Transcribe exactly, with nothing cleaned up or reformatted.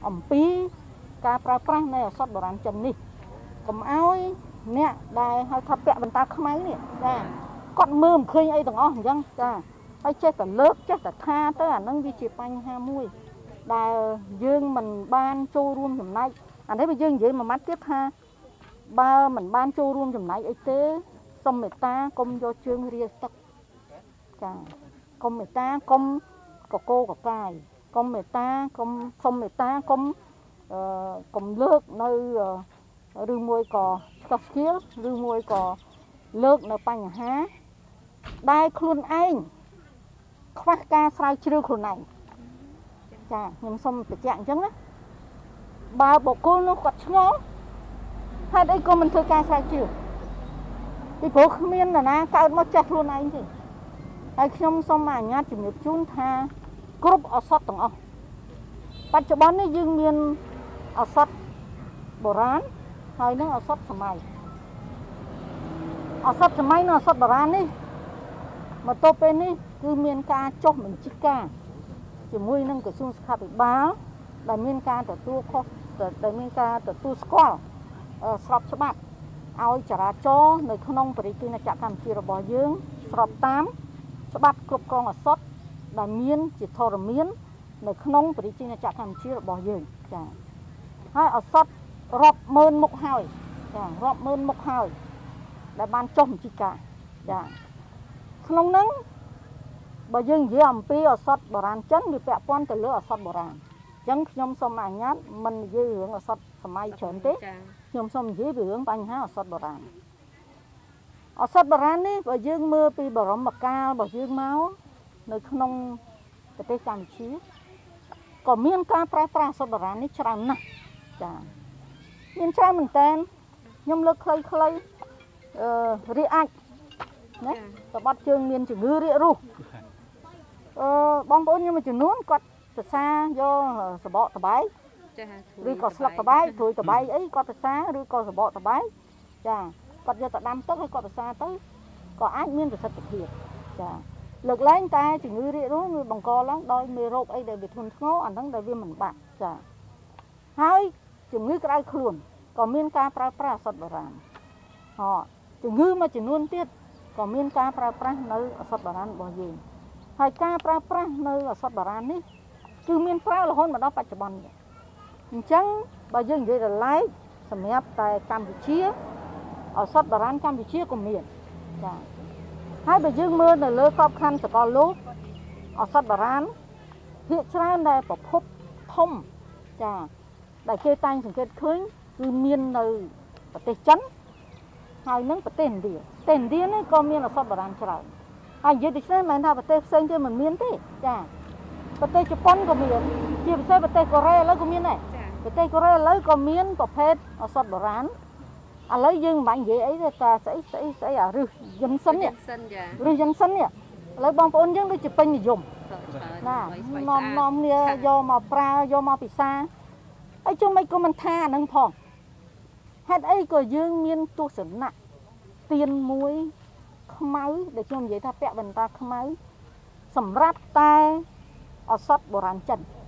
អំពីការប្រើប្រាស់នៃឱសថបុរាណចិននេះកុំឲ្យអ្នកដែលហៅថាពាក់បន្តាខ្មៅនេះចាគាត់មើលមិនឃើញអីទាំងអស់អញ្ចឹងចាហើយចេះតែលើកចេះតែថាទៅអានឹងវាជាបញ្ហាមួយដែលយើងមិនបានចូលរួមចំណែកអានេះបើយើងនិយាយមួយម៉ាត់ទៀតថាបើមិនបានចូលរួមចំណែកអីទេសុំមេត្តាកុំយកជើងរាទឹកចាកុំមេត្តាកុំកកោកកាយកុំមេត្តាកុំសុំមេត្តាកុំអឺកុំលើកនៅឬមួយក៏ស្កស្គៀលឬមួយក៏លើកនៅបញ្ហាដែលខ្លួនឯងខ្វះការស្រាវជ្រាវខ្លួនឯងចាខ្ញុំសូមបញ្ជាក់អញ្ចឹងណាបើបុគ្គលនោះគាត់ឆ្ងល់ហេតុអីក៏មិនធ្វើការស្រាវជ្រាវពីព្រោះគ្មាននរណាកើតមកចេះខ្លួនឯងទេហើយខ្ញុំសូមអនុញ្ញាតជំរាបជូនថាគ្រប់ឱសថទាំងអស់បច្ចុប្បន្ននេះយើងមានឱសថបុរាណហើយនឹងឱសថសម័យឱសថសម័យនិងឱសថបុរាណនេះមកទល់ពេលនេះគឺមានការចុះបញ្ជីការជាមួយនឹងក្រសួងសុខាភិបាលដែលមានការទទួលខុសដែលមានការទទួលស្គាល់ស្របច្បាប់ឲ្យចរាចរណ៍នៅក្នុងបរិយាកាសកម្ពុជារបស់យើងស្របតាមច្បាប់គ្រប់គ្រងឱសថដែលមានជាធរមាននៅក្នុងបរិយាកាសកម្ពុជារបស់យើងចា៎ហើយឱសថរាប់ម៉ឺនមុខហើយចា៎រាប់ម៉ឺនមុខហើយដែលបានចុះបញ្ជីការចា៎ក្នុងហ្នឹងបើយើងនិយាយអំពីឱសថបុរាណចិនវាពាក់ព័ន្ធទៅលើឱសថបុរាណអញ្ចឹងខ្ញុំសូមអនុញ្ញាតមិននិយាយរឿងឱសថសម័យច្រើនទេខ្ញុំសូមនិយាយពីរឿងបញ្ហាឱសថបុរាណឱសថបុរាណនេះបើយើងមើលពីបរមកាលរបស់យើងមកនៅក្នុងប្រទេសកម្ពុជាក៏មានការប្រើប្រាស់ឱសថបុរាណនេះច្រើនណាស់ចា៎មានច្រើនមែនតើខ្ញុំលើកខ្លីៗអឺរាកអាចណាតបាត់ជើងមានជំងឺរាករូសអឺបងប្អូនខ្ញុំមួយចំនួនគាត់សរសើរយកសបកតបែកចាឬក៏ស្លឹកតបែកត្រួយតបែកអីគាត់សរសើរឬក៏សបកតបែកចាគាត់យកទៅដាំទឹកហើយគាត់សរសើរទៅក៏អាចមានប្រសិទ្ធភាពចាលើកលែងតែជំងឺរាករូសវាបង្កឡើងដោយមេរោគអីដែលវាធ្ងន់ធ្ងរអាហ្នឹងដែលវាមិនបាក់ចាហើយជំងឺក្តៅខ្លួនក៏មានការប្រើប្រាស់ឱសថបុរាណហ៎ជំងឺមួយចំនួនទៀតក៏មានការប្រើប្រាស់នៅឱសថបុរាណរបស់យើងហើយការប្រើប្រាស់នៅឱសថបុរាណនេះគឺមានប្រើរហូតមកដល់បច្ចុប្បន្ននេះអញ្ចឹងបើយើងនិយាយដល់ឡែកសម្រាប់តែកម្ពុជាឱសថបុរាណកម្ពុជាក៏មានចា៎ហើយបើយើងមើលនៅលើក្របខ័ណ្ឌសកលលោកឱសថបុរាណភាគច្រើនដែលប្រភពធំចា៎ដែលគេតែងសង្កេតឃើញគឺមាននៅប្រទេសចិនហើយនឹងប្រទេសឥណ្ឌាប្រទេសឥណ្ឌានេះក៏មានឱសថបុរាណច្រើនហើយនិយាយដូច្នេះមិនមែនថាប្រទេសផ្សេងទៀតមិនមានទេចាប្រទេសជប៉ុនក៏មានជាពិសេសប្រទេសកូរ៉េឥឡូវក៏មានដែរប្រទេសកូរ៉េឥឡូវក៏មានប្រភេទឱសថបុរាណឥឡូវយើងមិនបាច់និយាយអីទេតែស្អីស្អីស្អីអារឹសយិនសិននេះរឹសយិនសិននេះឥឡូវបងប្អូនយើងដូចជាពេញនិយមណានាំនាំគ្នាយកមកប្រើយកមកពិសាហើយជុំមិនក៏មិនថាអានឹងផងហេតុអីក៏យើងមានទស្សនៈទៀនមួយខ្មៅដែលខ្ញុំនិយាយថាពាក់បន្តាខ្មៅសម្រាប់តែឱសថបុរាណចិន